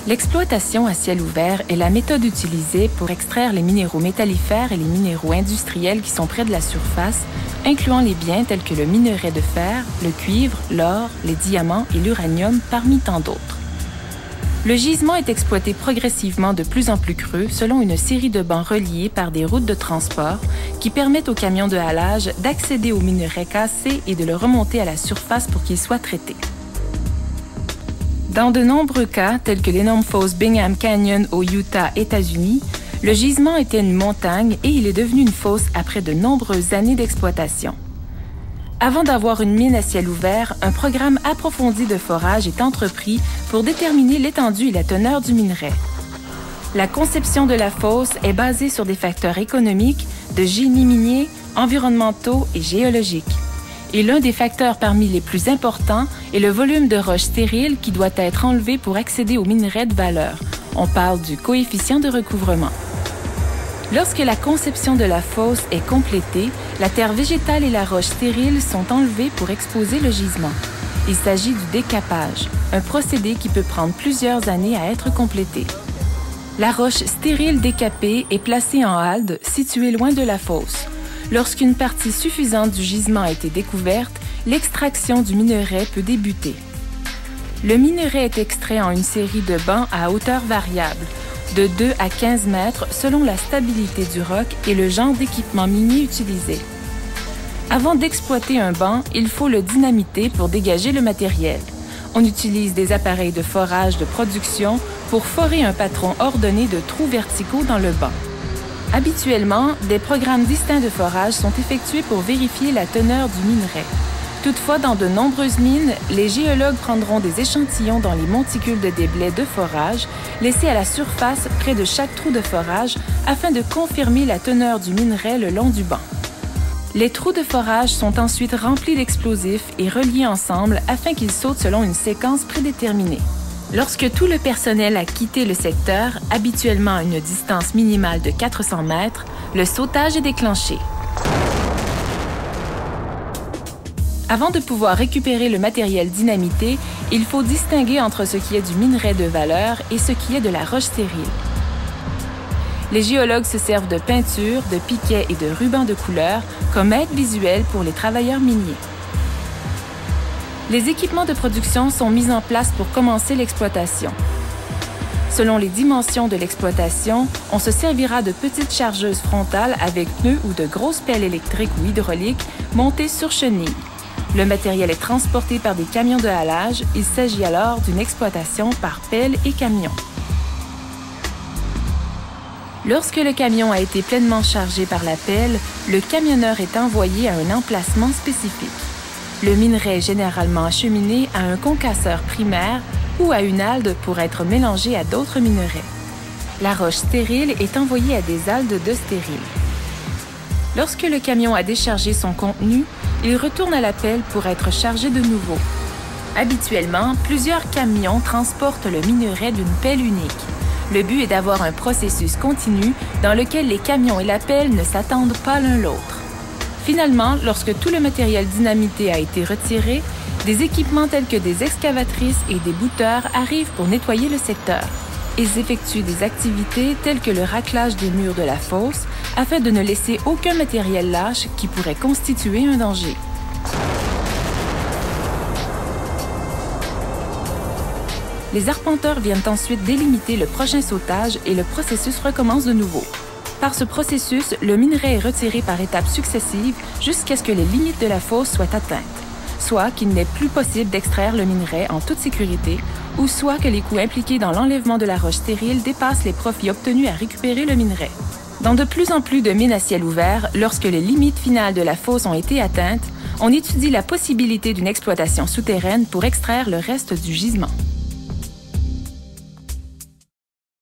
L'exploitation à ciel ouvert est la méthode utilisée pour extraire les minéraux métallifères et les minéraux industriels qui sont près de la surface, incluant les biens tels que le minerai de fer, le cuivre, l'or, les diamants et l'uranium, parmi tant d'autres. Le gisement est exploité progressivement de plus en plus creux selon une série de bancs reliés par des routes de transport qui permettent aux camions de halage d'accéder au minerai cassé et de le remonter à la surface pour qu'il soit traité. Dans de nombreux cas, tels que l'énorme fosse Bingham Canyon au Utah, États-Unis, le gisement était une montagne et il est devenu une fosse après de nombreuses années d'exploitation. Avant d'avoir une mine à ciel ouvert, un programme approfondi de forage est entrepris pour déterminer l'étendue et la teneur du minerai. La conception de la fosse est basée sur des facteurs économiques, de génie minier, environnementaux et géologiques. Et l'un des facteurs parmi les plus importants est le volume de roches stériles qui doit être enlevé pour accéder au minerai de valeur. On parle du coefficient de recouvrement. Lorsque la conception de la fosse est complétée, la terre végétale et la roche stérile sont enlevées pour exposer le gisement. Il s'agit du décapage, un procédé qui peut prendre plusieurs années à être complété. La roche stérile décapée est placée en halde, située loin de la fosse. Lorsqu'une partie suffisante du gisement a été découverte, l'extraction du minerai peut débuter. Le minerai est extrait en une série de bancs à hauteur variable, de 2 à 15 mètres selon la stabilité du roc et le genre d'équipement minier utilisé. Avant d'exploiter un banc, il faut le dynamiter pour dégager le matériel. On utilise des appareils de forage de production pour forer un patron ordonné de trous verticaux dans le banc. Habituellement, des programmes distincts de forage sont effectués pour vérifier la teneur du minerai. Toutefois, dans de nombreuses mines, les géologues prendront des échantillons dans les monticules de déblais de forage, laissés à la surface près de chaque trou de forage afin de confirmer la teneur du minerai le long du banc. Les trous de forage sont ensuite remplis d'explosifs et reliés ensemble afin qu'ils sautent selon une séquence prédéterminée. Lorsque tout le personnel a quitté le secteur, habituellement à une distance minimale de 400 mètres, le sautage est déclenché. Avant de pouvoir récupérer le matériel dynamité, il faut distinguer entre ce qui est du minerai de valeur et ce qui est de la roche stérile. Les géologues se servent de peinture, de piquets et de rubans de couleur comme aide visuelle pour les travailleurs miniers. Les équipements de production sont mis en place pour commencer l'exploitation. Selon les dimensions de l'exploitation, on se servira de petites chargeuses frontales avec pneus ou de grosses pelles électriques ou hydrauliques montées sur chenilles. Le matériel est transporté par des camions de halage. Il s'agit alors d'une exploitation par pelle et camion. Lorsque le camion a été pleinement chargé par la pelle, le camionneur est envoyé à un emplacement spécifique. Le minerai est généralement acheminé à un concasseur primaire ou à une halde pour être mélangé à d'autres minerais. La roche stérile est envoyée à des haldes de stériles. Lorsque le camion a déchargé son contenu, il retourne à la pelle pour être chargé de nouveau. Habituellement, plusieurs camions transportent le minerai d'une pelle unique. Le but est d'avoir un processus continu dans lequel les camions et la pelle ne s'attendent pas l'un l'autre. Finalement, lorsque tout le matériel dynamité a été retiré, des équipements tels que des excavatrices et des bouteurs arrivent pour nettoyer le secteur. Ils effectuent des activités telles que le raclage des murs de la fosse afin de ne laisser aucun matériel lâche qui pourrait constituer un danger. Les arpenteurs viennent ensuite délimiter le prochain sautage et le processus recommence de nouveau. Par ce processus, le minerai est retiré par étapes successives jusqu'à ce que les limites de la fosse soient atteintes, soit qu'il n'est plus possible d'extraire le minerai en toute sécurité, ou soit que les coûts impliqués dans l'enlèvement de la roche stérile dépassent les profits obtenus à récupérer le minerai. Dans de plus en plus de mines à ciel ouvert, lorsque les limites finales de la fosse ont été atteintes, on étudie la possibilité d'une exploitation souterraine pour extraire le reste du gisement.